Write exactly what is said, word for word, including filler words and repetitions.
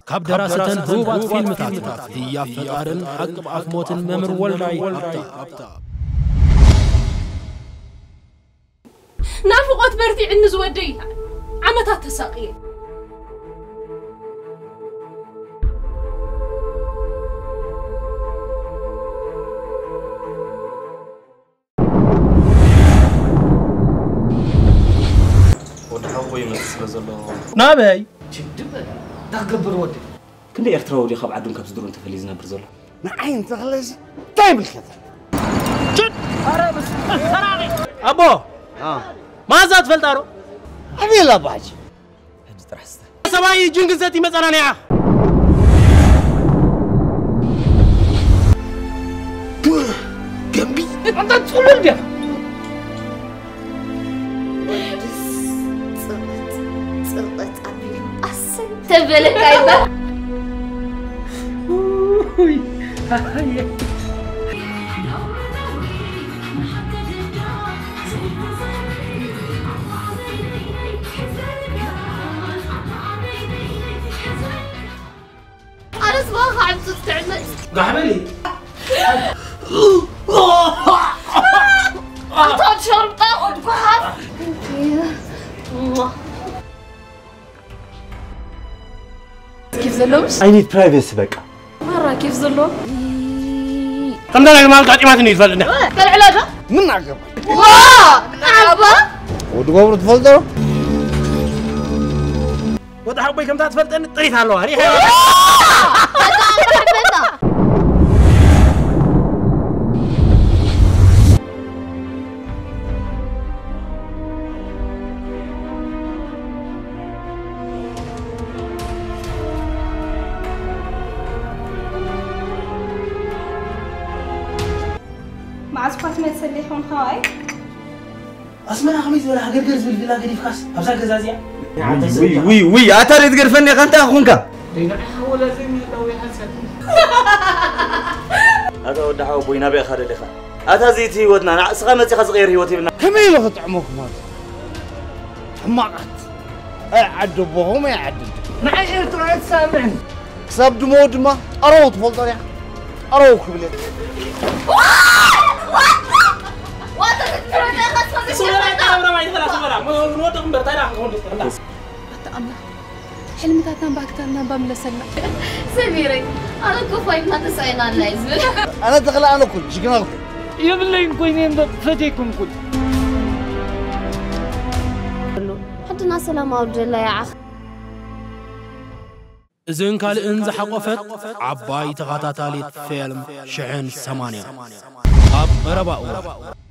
كاب دراسة هروبات فيلم تاتات هي فتارن حق بأفموت ممر والداي أبتا نافقات برتي عند زودي عمتات تساقي ودحوي مسل زلو نابي جدبه تقبر ودي كنت إرترا ودي خاب عدم كاب صدرون تفليزنا برزلو نعين تخلص طيب الخطر جد أرى بس أبو اه ما زاد فلتارو أبي لا باج هدي ترحسته سباي جنجزتي مثلا يا جنبي أنت تقول لي تبلك أيضا أنا صباح عم تستعمل قحبلي أعطاك شرطة وتقعد كيف زلوش؟ I need privacy بقى مرة كيف زلو؟ كم ده يا مال قاعد ما تني فلنا كالعلاجة؟ من عقب واه نعبة ودقور تفضل ودحوي كم تفلتن طريت هالو هري مع سبات ما تسليحون خاي أسمع خميس ولا حجر جرز بالفيلا قدي فخاس أبصر كزازية وي وي وي أتاري تقرفني كنت أخونك ولا زي ما لو يحسن هذا ودحوا بوي نبي أخذ اللي خا أتا زيتي ودنا نعس خمسة خز غير هي وتبنا كمين لو طعموك مات حماقت أعد بهم يعد معي إرترايت سامعن كسب دمو دما أروت تفضل يا أروك بلي حلمتاتنا باكتنا بملسنا سميري أنا كفايت ما تسعينا النايزل أنا دخل أنا كل شكرا لكم يبلين كوينين فتيكم كل حدنا سلام عبد الله يا أخ إذن قال إنز حقفت عباي تغطى تالي فيلم شحن ثمانية أب رباء